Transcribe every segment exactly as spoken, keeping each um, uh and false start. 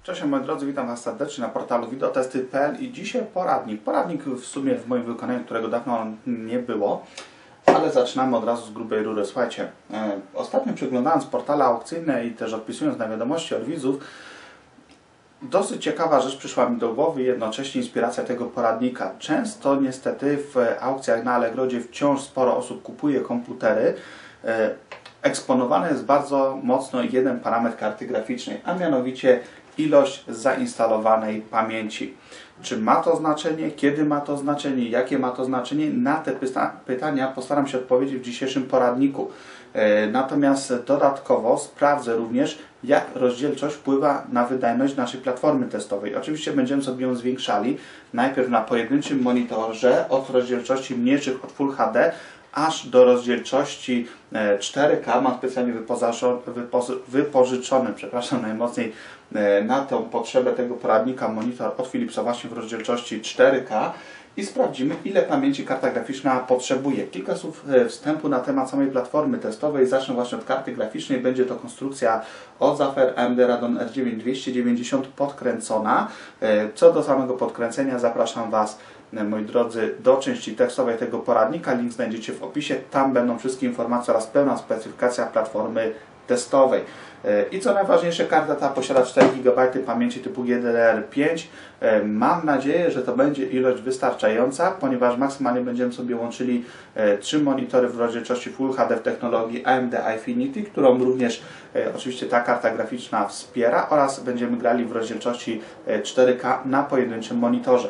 Cześć moi drodzy, witam Was serdecznie na portalu wideotesty kropka p l i dzisiaj poradnik. Poradnik w sumie w moim wykonaniu, którego dawno nie było, ale zaczynamy od razu z grubej rury. Słuchajcie, e, ostatnio przeglądając portale aukcyjne i też odpisując na wiadomości od widzów, dosyć ciekawa rzecz przyszła mi do głowy i jednocześnie inspiracja tego poradnika. Często niestety w aukcjach na Allegrodzie wciąż sporo osób kupuje komputery. E, eksponowany jest bardzo mocno jeden parametr karty graficznej, a mianowicie ilość zainstalowanej pamięci. Czy ma to znaczenie? Kiedy ma to znaczenie? Jakie ma to znaczenie? Na te pyta pytania postaram się odpowiedzieć w dzisiejszym poradniku. E, natomiast dodatkowo sprawdzę również, jak rozdzielczość wpływa na wydajność naszej platformy testowej. Oczywiście będziemy sobie ją zwiększali. Najpierw na pojedynczym monitorze od rozdzielczości mniejszych od Full H D aż do rozdzielczości cztery K. Mam specjalnie wypożyczony, przepraszam najmocniej, na tę potrzebę tego poradnika monitor od Philipsa właśnie w rozdzielczości cztery K i sprawdzimy, ile pamięci karta graficzna potrzebuje. Kilka słów wstępu na temat samej platformy testowej. Zacznę właśnie od karty graficznej. Będzie to konstrukcja od Zafer A M D Radeon R dziewięć dwieście dziewięćdziesiąt podkręcona. Co do samego podkręcenia zapraszam Was, moi drodzy, do części tekstowej tego poradnika. Link znajdziecie w opisie. Tam będą wszystkie informacje oraz pełna specyfikacja platformy testowej. I co najważniejsze, karta ta posiada cztery gigabajty pamięci typu G D D R pięć. Mam nadzieję, że to będzie ilość wystarczająca, ponieważ maksymalnie będziemy sobie łączyli trzy monitory w rozdzielczości Full H D w technologii A M D Infinity, którą również oczywiście ta karta graficzna wspiera, oraz będziemy grali w rozdzielczości cztery K na pojedynczym monitorze.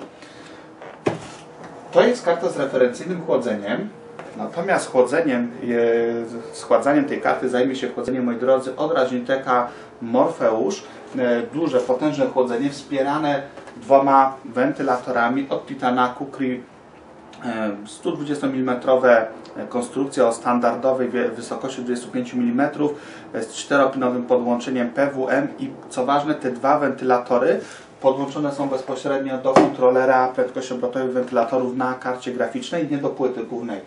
To jest karta z referencyjnym chłodzeniem. Natomiast chłodzeniem, schładzaniem tej karty zajmie się chłodzenie, moi drodzy, od Ragniteka Morfeusz. Duże, potężne chłodzenie wspierane dwoma wentylatorami od Titana Kukri. sto dwadzieścia milimetrów konstrukcja o standardowej wysokości dwadzieścia pięć milimetrów z czteropinowym podłączeniem P W M i co ważne, te dwa wentylatory podłączone są bezpośrednio do kontrolera prędkości obrotowej wentylatorów na karcie graficznej, nie do płyty głównej.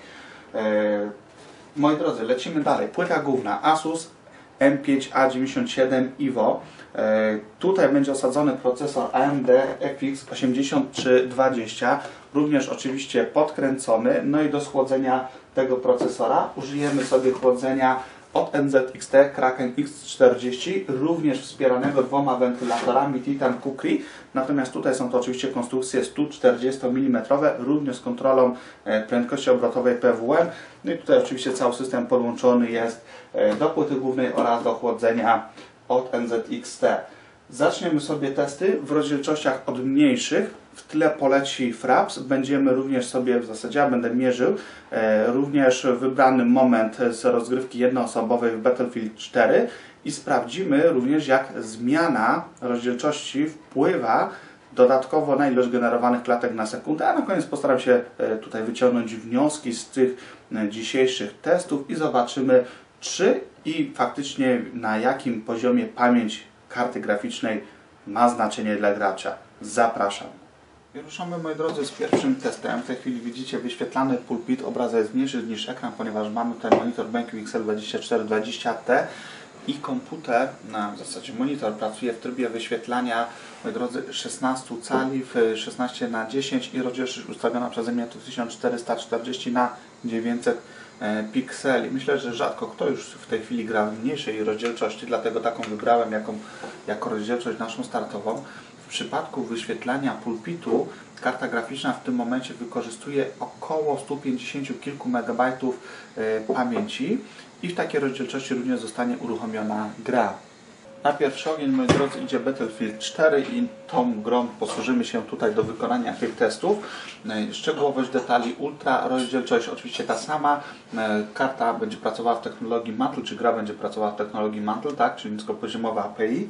Moi drodzy, lecimy dalej. Płyta główna Asus M pięć A dziewięćdziesiąt siedem E V O. Tutaj będzie osadzony procesor A M D F X osiemdziesiąt trzy dwadzieścia, również oczywiście podkręcony. No i do schłodzenia tego procesora użyjemy sobie chłodzenia od N Z X T Kraken X czterdzieści, również wspieranego dwoma wentylatorami Titan Kukri. Natomiast tutaj są to oczywiście konstrukcje sto czterdzieści milimetrów, również z kontrolą prędkości obrotowej P W M. No i tutaj oczywiście cały system podłączony jest do płyty głównej oraz do chłodzenia od N Z X T. Zaczniemy sobie testy w rozdzielczościach od mniejszych. W tle poleci Fraps. Będziemy również sobie, w zasadzie ja będę mierzył, e, również wybrany moment z rozgrywki jednoosobowej w Battlefield cztery i sprawdzimy również, jak zmiana rozdzielczości wpływa dodatkowo na ilość generowanych klatek na sekundę, a na koniec postaram się e, tutaj wyciągnąć wnioski z tych e, dzisiejszych testów i zobaczymy, czy i faktycznie na jakim poziomie pamięć karty graficznej ma znaczenie dla gracza. Zapraszam. I ruszamy, moi drodzy, z pierwszym testem. W tej chwili widzicie wyświetlany pulpit. Obraz jest mniejszy niż ekran, ponieważ mamy tutaj monitor BenQ X L dwadzieścia cztery dwadzieścia T i komputer, na w zasadzie monitor, pracuje w trybie wyświetlania, moi drodzy, szesnaście cali w szesnaście na dziesięć i rozdzielczość ustawiona przeze mnie to tysiąc czterysta czterdzieści na dziewięćset pikseli. Myślę, że rzadko kto już w tej chwili gra w mniejszej rozdzielczości, dlatego taką wybrałem jaką, jako rozdzielczość naszą startową. W przypadku wyświetlania pulpitu karta graficzna w tym momencie wykorzystuje około sto pięćdziesiąt kilku megabajtów y, pamięci i w takiej rozdzielczości również zostanie uruchomiona gra. Na pierwszy ogień, moi drodzy, idzie Battlefield cztery i tą grą posłużymy się tutaj do wykonania tych testów. Szczegółowość detali ultra, rozdzielczość oczywiście ta sama. Karta będzie pracowała w technologii Mantle, czy gra będzie pracowała w technologii Mantle, tak, czyli niskopoziomowa A P I.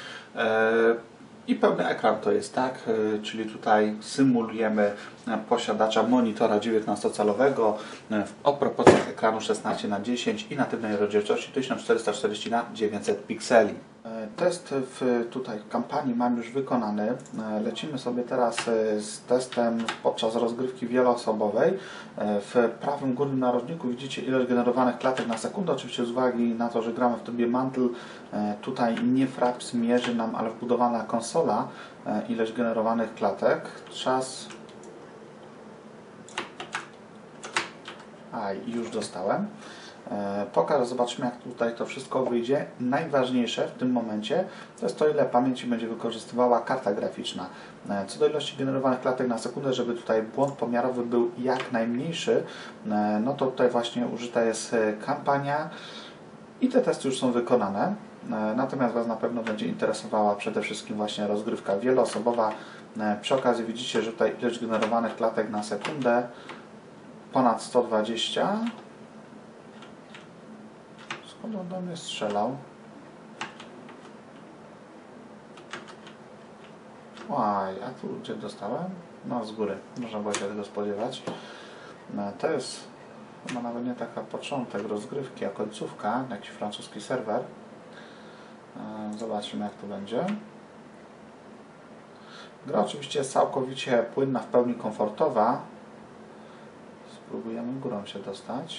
I pełny ekran to jest, tak, czyli tutaj symulujemy posiadacza monitora dziewiętnastocalowego o proporcjach ekranu szesnaście na dziesięć i natywnej rozdzielczości tysiąc czterysta czterdzieści na dziewięćset pikseli. Test w tutaj kampanii mam już wykonany. Lecimy sobie teraz z testem podczas rozgrywki wieloosobowej. W prawym górnym narożniku widzicie ilość generowanych klatek na sekundę. Oczywiście z uwagi na to, że gramy w trybie Mantle, tutaj nie Fraps mierzy nam, ale wbudowana konsola ilość generowanych klatek. Czas. A, już dostałem. Pokażę, zobaczymy, jak tutaj to wszystko wyjdzie. Najważniejsze w tym momencie to jest to, ile pamięci będzie wykorzystywała karta graficzna. Co do ilości generowanych klatek na sekundę, żeby tutaj błąd pomiarowy był jak najmniejszy, no to tutaj właśnie użyta jest kampania i te testy już są wykonane. Natomiast Was na pewno będzie interesowała przede wszystkim właśnie rozgrywka wieloosobowa. Przy okazji widzicie, że tutaj ilość generowanych klatek na sekundę ponad sto dwadzieścia. Skąd on do mnie strzelał? Oj, a tu gdzie dostałem? No z góry, można było się tego spodziewać. To jest chyba nawet nie taka początek rozgrywki, a końcówka, jakiś francuski serwer. Zobaczymy, jak to będzie. Gra oczywiście jest całkowicie płynna, w pełni komfortowa. Spróbujemy górą się dostać.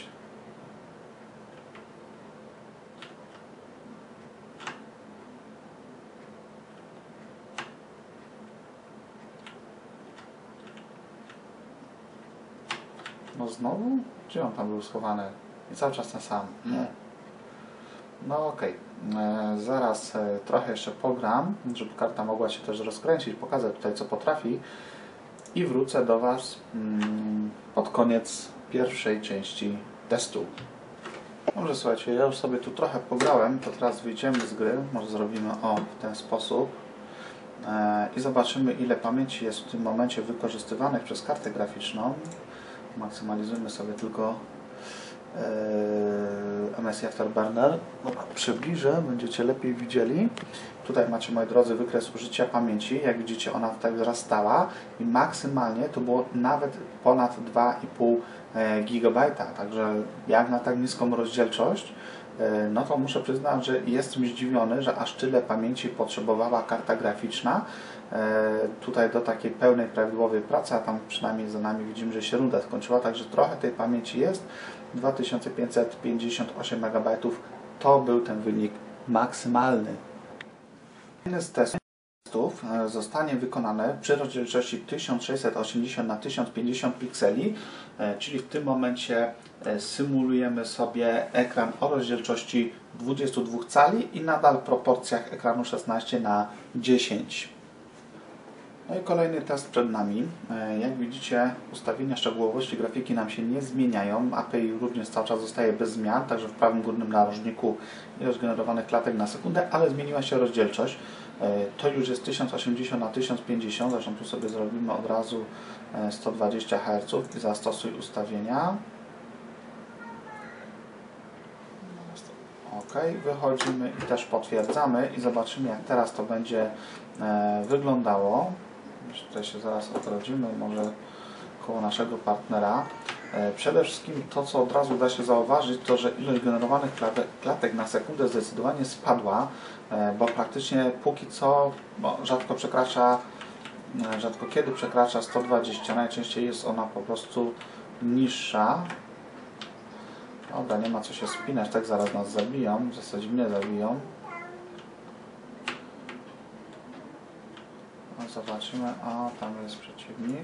No znowu? Gdzie on tam był schowany? I cały czas ten sam. Nie. No okej. Okay. Zaraz e, trochę jeszcze pogram, żeby karta mogła się też rozkręcić, pokazać tutaj, co potrafi. I wrócę do Was mm, pod koniec pierwszej części testu. Może słuchajcie, ja już sobie tu trochę pograłem, to teraz wyjdziemy z gry. Może zrobimy o w ten sposób. E, I zobaczymy, ile pamięci jest w tym momencie wykorzystywanych przez kartę graficzną. Maksymalizujmy sobie tylko M S I Afterburner. Przybliżę, będziecie lepiej widzieli. Tutaj macie, moi drodzy, wykres użycia pamięci. Jak widzicie, ona tutaj wzrastała i maksymalnie to było nawet ponad dwa i pół gigabajta. Także jak na tak niską rozdzielczość, no to muszę przyznać, że jestem zdziwiony, że aż tyle pamięci potrzebowała karta graficzna tutaj do takiej pełnej, prawidłowej pracy, a tam przynajmniej za nami widzimy, że się runda skończyła, także trochę tej pamięci jest. dwa tysiące pięćset pięćdziesiąt osiem megabajtów to był ten wynik maksymalny. Jeden z testów zostanie wykonany przy rozdzielczości tysiąc sześćset osiemdziesiąt na tysiąc pięćdziesiąt pikseli, czyli w tym momencie symulujemy sobie ekran o rozdzielczości dwudziestu dwóch cali i nadal w proporcjach ekranu szesnaście na dziesięć. No i kolejny test przed nami. Jak widzicie, ustawienia szczegółowości grafiki nam się nie zmieniają. A P I również cały czas zostaje bez zmian, także w prawym górnym narożniku ilość generowanych klatek na sekundę, ale zmieniła się rozdzielczość. To już jest tysiąc osiemdziesiąt na tysiąc pięćdziesiąt, zresztą tu sobie zrobimy od razu sto dwadzieścia herców i zastosuj ustawienia. OK, wychodzimy i też potwierdzamy i zobaczymy, jak teraz to będzie wyglądało. Tutaj się zaraz odrodzimy, może koło naszego partnera. Przede wszystkim to, co od razu da się zauważyć, to, że ilość generowanych klatek na sekundę zdecydowanie spadła, bo praktycznie póki co bo rzadko przekracza, rzadko kiedy przekracza sto dwadzieścia, najczęściej jest ona po prostu niższa. Dobra, nie ma co się spinać, tak zaraz nas zabiją, w zasadzie mnie zabiją. Zobaczymy, a tam jest przeciwnik.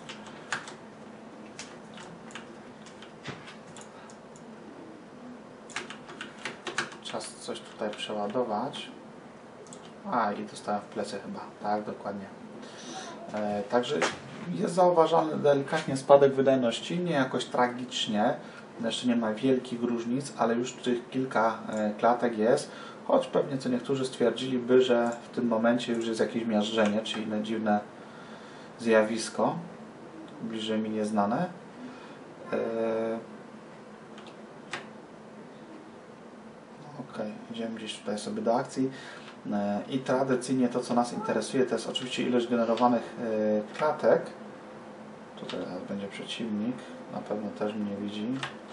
Czas coś tutaj przeładować. A, i dostałem w plecy chyba. Tak, dokładnie. E, także jest zauważalny delikatnie spadek wydajności, nie jakoś tragicznie. Jeszcze nie ma wielkich różnic, ale już tych kilka klatek jest. Choć pewnie co niektórzy stwierdziliby, że w tym momencie już jest jakieś miażdżenie, czy inne dziwne zjawisko, bliżej mi nieznane. Eee... Ok, idziemy gdzieś tutaj sobie do akcji. Eee... I tradycyjnie to, co nas interesuje, to jest oczywiście ilość generowanych e, klatek. Tutaj teraz będzie przeciwnik, na pewno też mnie widzi.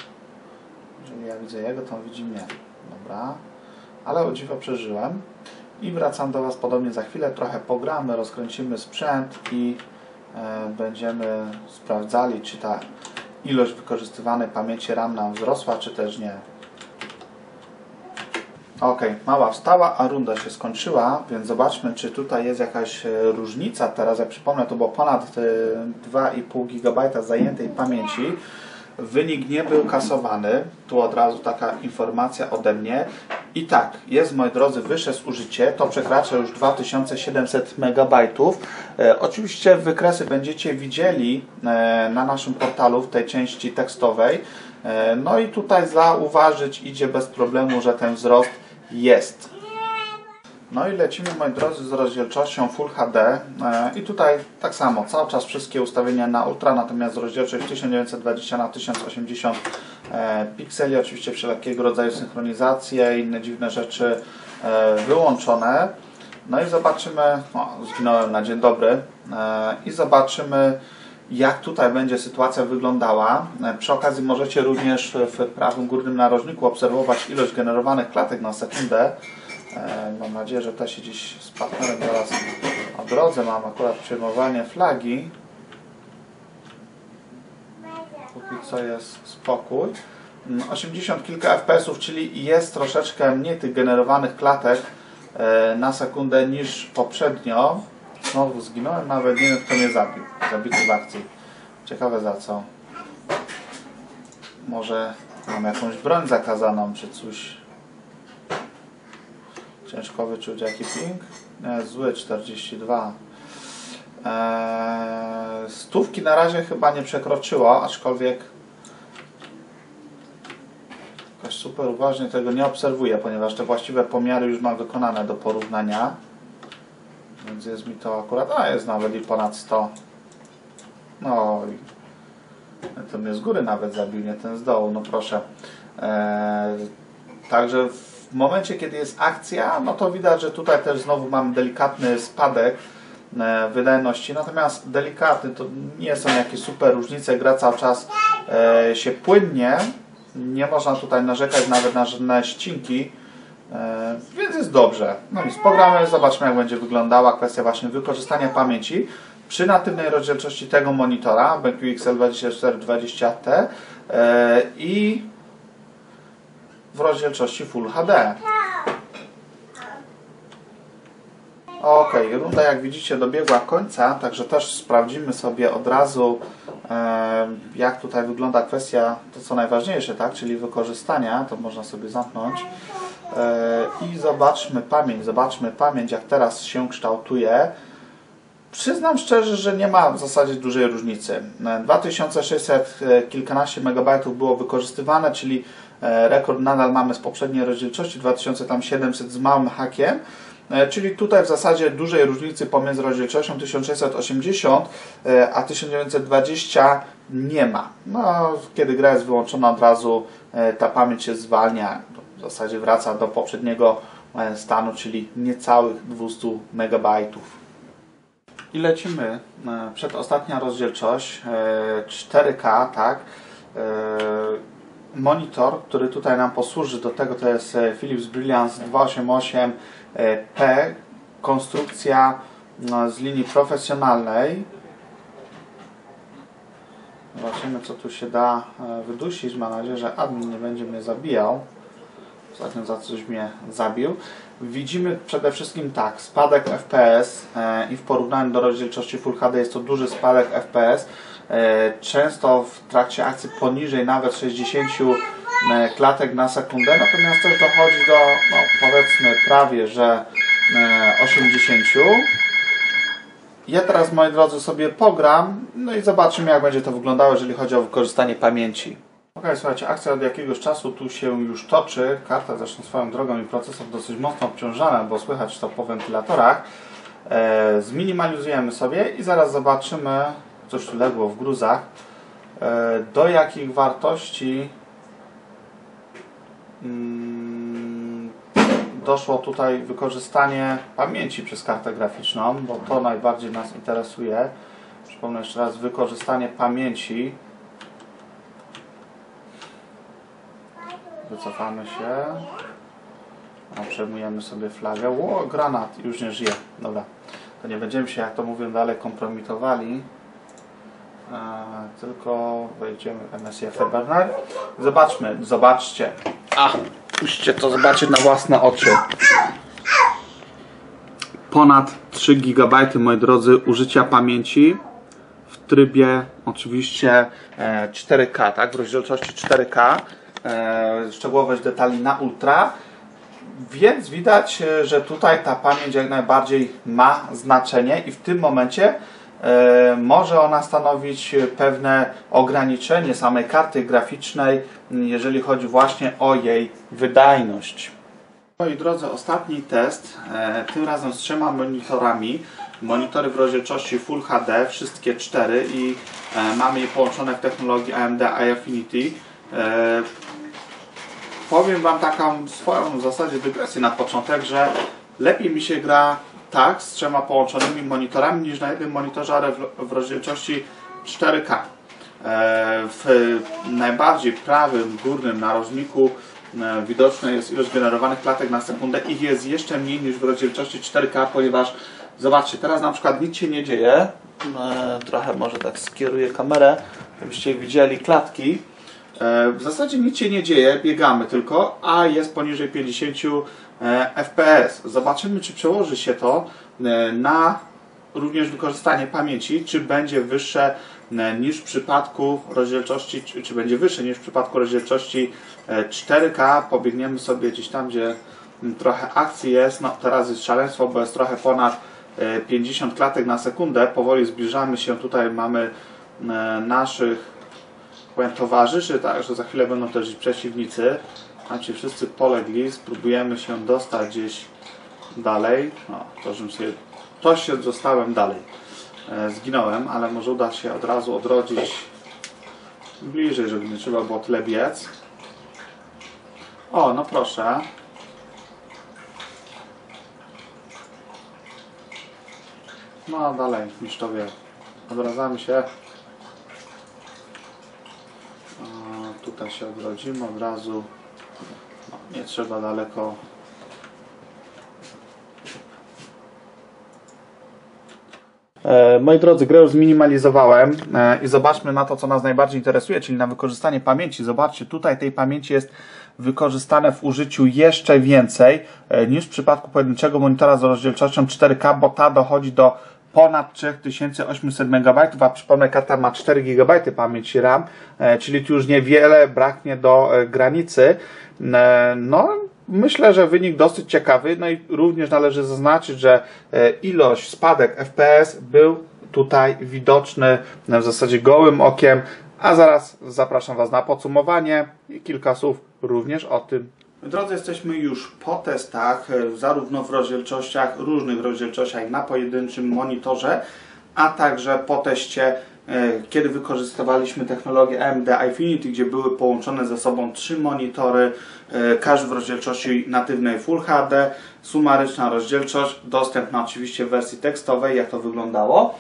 Jeżeli ja widzę jego, to on widzi mnie. Dobra. Ale o dziwo przeżyłem. I wracam do Was podobnie za chwilę, trochę pogramy, rozkręcimy sprzęt i e, będziemy sprawdzali, czy ta ilość wykorzystywanej pamięci RAM nam wzrosła, czy też nie. Ok, mała wstała, a runda się skończyła, więc zobaczmy, czy tutaj jest jakaś różnica. Teraz, jak przypomnę, to było ponad dwa i pół gigabajta zajętej pamięci. Wynik nie był kasowany. Tu od razu taka informacja ode mnie. I tak, jest, moi drodzy, wyższe zużycie. To przekracza już dwa tysiące siedemset megabajtów. E, oczywiście wykresy będziecie widzieli e, na naszym portalu w tej części tekstowej. E, no i tutaj zauważyć idzie bez problemu, że ten wzrost jest. No i lecimy, moi drodzy, z rozdzielczością Full H D i tutaj tak samo, cały czas wszystkie ustawienia na ultra, natomiast rozdzielczość tysiąc dziewięćset dwadzieścia na tysiąc osiemdziesiąt pikseli, oczywiście wszelkiego rodzaju synchronizacje, inne dziwne rzeczy wyłączone. No i zobaczymy, o, zginąłem na dzień dobry, i zobaczymy, jak tutaj będzie sytuacja wyglądała. Przy okazji możecie również w prawym górnym narożniku obserwować ilość generowanych klatek na sekundę. Mam nadzieję, że też się gdzieś z partnerem zaraz o drodze. Mam akurat przyjmowanie flagi. Póki co jest spokój. osiemdziesiąt kilka F P S ów, czyli jest troszeczkę mniej tych generowanych klatek na sekundę niż poprzednio. Znowu zginąłem, nawet nie wiem, kto mnie zabił. Zabity w akcji. Ciekawe za co. Może mam jakąś broń zakazaną, czy coś. Ciężko wyczuć jaki ping. Nie, zły czterdzieści dwa. Eee, stówki na razie chyba nie przekroczyło, aczkolwiek jakoś super uważnie tego nie obserwuję, ponieważ te właściwe pomiary już mam wykonane do porównania. Więc jest mi to akurat, a jest nawet i ponad sto. No i to mnie z góry nawet zabił, nie ten z dołu, no proszę. Eee, także w momencie, kiedy jest akcja, no to widać, że tutaj też znowu mamy delikatny spadek e, wydajności, natomiast delikatny, to nie są jakieś super różnice, gra cały czas e, się płynnie, nie można tutaj narzekać nawet na żadne ścinki, e, więc jest dobrze. No i pogramy, zobaczmy, jak będzie wyglądała kwestia właśnie wykorzystania pamięci przy natywnej rozdzielczości tego monitora B Q X L dwadzieścia cztery dwadzieścia T e, i w rozdzielczości Full H D. Ok, runda, jak widzicie, dobiegła końca, także też sprawdzimy sobie od razu, e, jak tutaj wygląda kwestia, to co najważniejsze, tak, czyli wykorzystania. To można sobie zamknąć e, i zobaczmy pamięć, zobaczmy pamięć, jak teraz się kształtuje. Przyznam szczerze, że nie ma w zasadzie dużej różnicy. dwa tysiące sześćset kilkanaście megabajtów było wykorzystywane, czyli rekord nadal mamy z poprzedniej rozdzielczości, dwa tysiące siedemset z małym hakiem, czyli tutaj w zasadzie dużej różnicy pomiędzy rozdzielczością tysiąc sześćset osiemdziesiąt a tysiąc dziewięćset dwadzieścia nie ma. No, kiedy gra jest wyłączona, od razu ta pamięć się zwalnia, w zasadzie wraca do poprzedniego stanu, czyli niecałych dwieście megabajtów. I lecimy. Przedostatnia rozdzielczość cztery K, tak. Monitor, który tutaj nam posłuży do tego, to jest Philips Brilliance dwieście osiemdziesiąt osiem P. Konstrukcja z linii profesjonalnej. Zobaczymy, co tu się da wydusić. Mam nadzieję, że admin nie będzie mnie zabijał. Ostatnio za coś mnie zabił. Widzimy przede wszystkim tak, spadek F P S i w porównaniu do rozdzielczości Full H D jest to duży spadek F P S. Często w trakcie akcji poniżej nawet sześćdziesiąt klatek na sekundę, natomiast też dochodzi do, no, powiedzmy prawie, że osiemdziesiąt. Ja teraz, moi drodzy, sobie pogram, no i zobaczymy, jak będzie to wyglądało, jeżeli chodzi o wykorzystanie pamięci. Ok, słuchajcie, akcja od jakiegoś czasu tu się już toczy. Karta zresztą swoją drogą i procesor dosyć mocno obciążana, bo słychać to po wentylatorach. E, zminimalizujemy sobie i zaraz zobaczymy, coś tu legło w gruzach, e, do jakich wartości mm, doszło tutaj wykorzystanie pamięci przez kartę graficzną, bo to najbardziej nas interesuje. Przypomnę jeszcze raz, wykorzystanie pamięci. Wycofamy się. No, przejmujemy sobie flagę. Ło, granat, już nie żyje. Dobra, to nie będziemy się, jak to mówią, dalej kompromitowali. E, tylko wejdziemy w M S I Afterburner. Zobaczmy, zobaczcie. A, musicie to zobaczyć na własne oczy. Ponad trzy gigabajty, moi drodzy, użycia pamięci w trybie oczywiście e, cztery K, tak? W rozdzielczości cztery K. E, szczegółowość detali na ultra. Więc widać, że tutaj ta pamięć jak najbardziej ma znaczenie i w tym momencie e, może ona stanowić pewne ograniczenie samej karty graficznej, jeżeli chodzi właśnie o jej wydajność. Moi drodzy, ostatni test, e, tym razem z trzema monitorami. Monitory w rozdzielczości Full H D, wszystkie cztery i e, mamy je połączone w technologii A M D iAffinity. E, powiem Wam taką swoją w zasadzie dygresję na początek, że lepiej mi się gra tak z trzema połączonymi monitorami niż na jednym monitorze, ale w, w rozdzielczości cztery K. E, w najbardziej prawym górnym narożniku e, widoczna jest ilość generowanych klatek na sekundę. Ich jest jeszcze mniej niż w rozdzielczości cztery K, ponieważ zobaczcie, teraz na przykład nic się nie dzieje. E, trochę może tak skieruję kamerę, żebyście widzieli klatki. E, w zasadzie nic się nie dzieje, biegamy tylko, a jest poniżej pięćdziesiąt e, F P S. Zobaczymy, czy przełoży się to e, na również wykorzystanie pamięci, czy będzie wyższe e, niż w przypadku rozdzielczości, czy, czy będzie wyższe niż w przypadku rozdzielczości e, cztery K. Pobiegniemy sobie gdzieś tam, gdzie m, trochę akcji jest. No teraz jest szaleństwo, bo jest trochę ponad e, pięćdziesiąt klatek na sekundę. Powoli zbliżamy się. Tutaj mamy e, naszych powiem, towarzyszy, tak, że za chwilę będą też przeciwnicy. Tam ci wszyscy polegli. Spróbujemy się dostać gdzieś dalej. No, to, żebym sobie to się dostałem dalej. E, zginąłem, ale może uda się od razu odrodzić bliżej, żeby nie trzeba było tyle biec. O, no proszę. No dalej, niż to wie. Odradzamy się. O, tutaj się odrodzimy od razu. No, nie trzeba daleko. E, moi drodzy, grę już zminimalizowałem e, i zobaczmy na to, co nas najbardziej interesuje, czyli na wykorzystanie pamięci. Zobaczcie, tutaj tej pamięci jest wykorzystane w użyciu jeszcze więcej e, niż w przypadku pojedynczego monitora z rozdzielczością cztery K, bo ta dochodzi do ponad trzy tysiące osiemset megabajtów, a przypomnę, karta ma cztery gigabajty pamięci RAM, e, czyli tu już niewiele braknie do e, granicy. E, no, myślę, że wynik dosyć ciekawy, no i również należy zaznaczyć, że e, ilość, spadek F P S był tutaj widoczny w zasadzie gołym okiem, a zaraz zapraszam Was na podsumowanie i kilka słów również o tym. Drodzy, jesteśmy już po testach, zarówno w rozdzielczościach, różnych rozdzielczościach na pojedynczym monitorze, a także po teście, kiedy wykorzystywaliśmy technologię A M D iAffinity, gdzie były połączone ze sobą trzy monitory, każdy w rozdzielczości natywnej Full H D, sumaryczna rozdzielczość, dostępna oczywiście w wersji tekstowej, jak to wyglądało.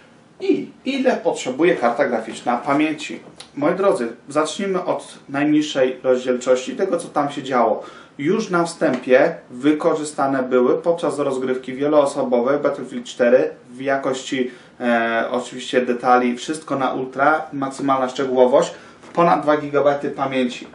I ile potrzebuje karta graficzna pamięci? Moi drodzy, zacznijmy od najniższej rozdzielczości, tego co tam się działo. Już na wstępie wykorzystane były podczas rozgrywki wieloosobowej Battlefield cztery w jakości e, oczywiście detali, wszystko na ultra, maksymalna szczegółowość, ponad dwa gigabajty pamięci.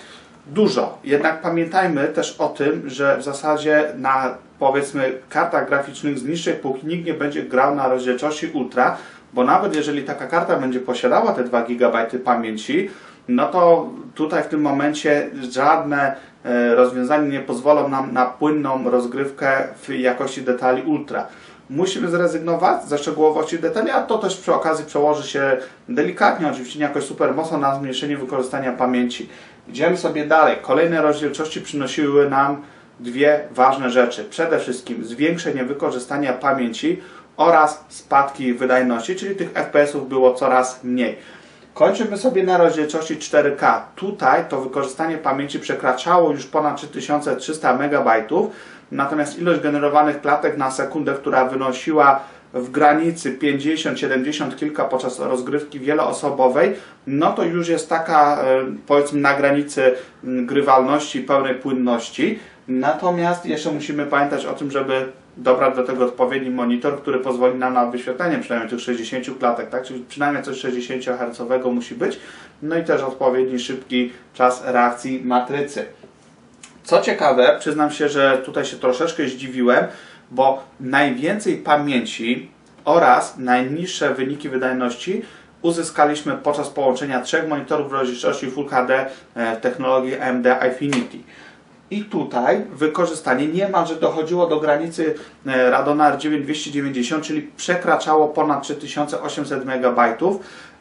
Dużo, jednak pamiętajmy też o tym, że w zasadzie na powiedzmy kartach graficznych z niższej półki nikt nie będzie grał na rozdzielczości ultra, bo nawet jeżeli taka karta będzie posiadała te dwa gigabajty pamięci, no to tutaj w tym momencie żadne rozwiązania nie pozwolą nam na płynną rozgrywkę w jakości detali ultra. Musimy zrezygnować ze szczegółowości detali, a to też przy okazji przełoży się delikatnie, oczywiście nie jakoś super mocno, na zmniejszenie wykorzystania pamięci. Idziemy sobie dalej. Kolejne rozdzielczości przynosiły nam dwie ważne rzeczy. Przede wszystkim zwiększenie wykorzystania pamięci oraz spadki wydajności, czyli tych F P S-ów było coraz mniej. Kończymy sobie na rozdzielczości cztery K. Tutaj to wykorzystanie pamięci przekraczało już ponad trzy tysiące trzysta megabajtów, natomiast ilość generowanych klatek na sekundę, która wynosiła w granicy pięćdziesiąt siedemdziesiąt kilka podczas rozgrywki wieloosobowej, no to już jest taka powiedzmy na granicy grywalności, pełnej płynności. Natomiast jeszcze musimy pamiętać o tym, żeby dobrać do tego odpowiedni monitor, który pozwoli nam na wyświetlenie przynajmniej tych sześćdziesięciu klatek, tak? Czyli przynajmniej coś sześćdziesięciohercowego musi być. No i też odpowiedni szybki czas reakcji matrycy. Co ciekawe, przyznam się, że tutaj się troszeczkę zdziwiłem, bo najwięcej pamięci oraz najniższe wyniki wydajności uzyskaliśmy podczas połączenia trzech monitorów rozdzielczości Full H D w technologii A M D Infinity. I tutaj wykorzystanie niemalże dochodziło do granicy Radeona R dziewięć dwieście dziewięćdziesiąt, czyli przekraczało ponad trzy tysiące osiemset megabajtów,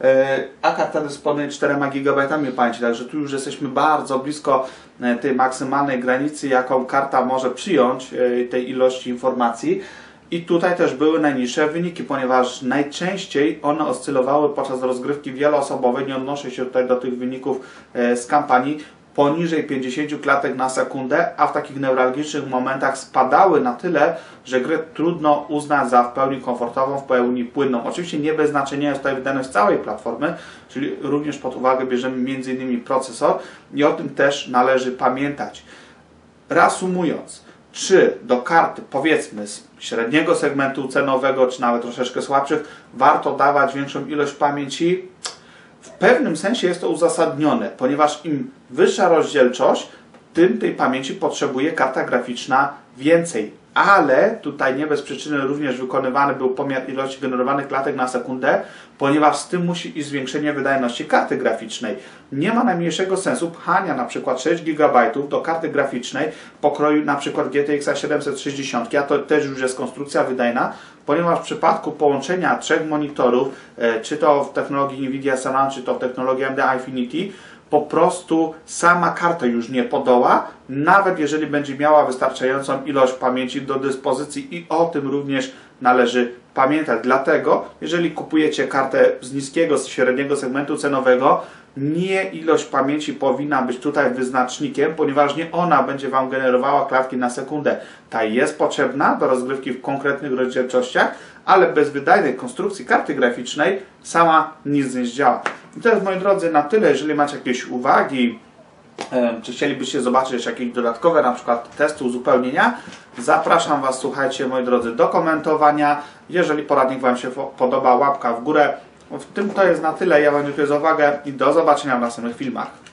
a karta dysponuje czterema gigabajtami pamięci, także tu już jesteśmy bardzo blisko tej maksymalnej granicy, jaką karta może przyjąć tej ilości informacji. I tutaj też były najniższe wyniki, ponieważ najczęściej one oscylowały podczas rozgrywki wieloosobowej, nie odnoszę się tutaj do tych wyników z kampanii, poniżej pięćdziesięciu klatek na sekundę, a w takich newralgicznych momentach spadały na tyle, że grę trudno uznać za w pełni komfortową, w pełni płynną. Oczywiście nie bez znaczenia jest tutaj wydajność całej platformy, czyli również pod uwagę bierzemy między innymi procesor i o tym też należy pamiętać. Reasumując, czy do karty, powiedzmy, z średniego segmentu cenowego, czy nawet troszeczkę słabszych, warto dawać większą ilość pamięci? W pewnym sensie jest to uzasadnione, ponieważ im wyższa rozdzielczość, tym tej pamięci potrzebuje karta graficzna więcej. Ale tutaj nie bez przyczyny również wykonywany był pomiar ilości generowanych klatek na sekundę, ponieważ z tym musi iść zwiększenie wydajności karty graficznej. Nie ma najmniejszego sensu pchania na przykład sześć gigabajtów do karty graficznej pokroju na przykład G T X siedemset sześćdziesiąt, a to też już jest konstrukcja wydajna, ponieważ w przypadku połączenia trzech monitorów, czy to w technologii Nvidia Sana, czy to w technologii A M D Infinity, po prostu sama karta już nie podoła, nawet jeżeli będzie miała wystarczającą ilość pamięci do dyspozycji i o tym również należy pamiętać. Dlatego, jeżeli kupujecie kartę z niskiego, z średniego segmentu cenowego, nie ilość pamięci powinna być tutaj wyznacznikiem, ponieważ nie ona będzie Wam generowała klatki na sekundę. Ta jest potrzebna do rozgrywki w konkretnych rozdzielczościach, ale bez wydajnej konstrukcji karty graficznej sama nic nie zdziała. I to jest, moi drodzy, na tyle. Jeżeli macie jakieś uwagi, czy chcielibyście zobaczyć jakieś dodatkowe na przykład testy, uzupełnienia, zapraszam Was, słuchajcie, moi drodzy, do komentowania. Jeżeli poradnik Wam się podoba, łapka w górę. W tym to jest na tyle. Ja Wam dziękuję za uwagę i do zobaczenia w następnych filmach.